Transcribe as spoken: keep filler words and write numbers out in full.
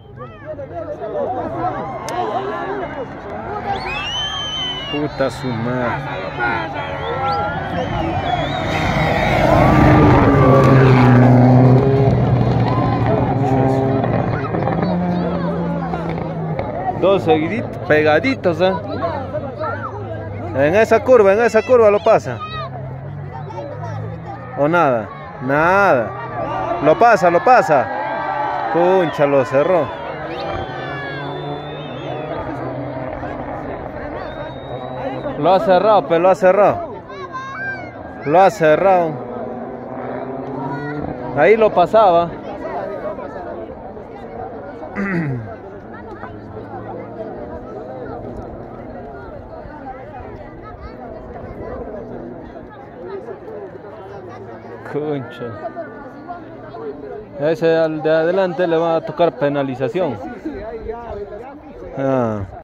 Puta su madre. Dos seguiditos, pegaditos, ¿eh? En esa curva, en esa curva lo pasa. O nada, nada. Lo pasa, lo pasa. Concha, lo cerró. Lo ha cerrado, pero lo ha cerrado. Lo ha cerrado. Ahí lo pasaba. Concha. Ese al de adelante le va a tocar penalización. Ah.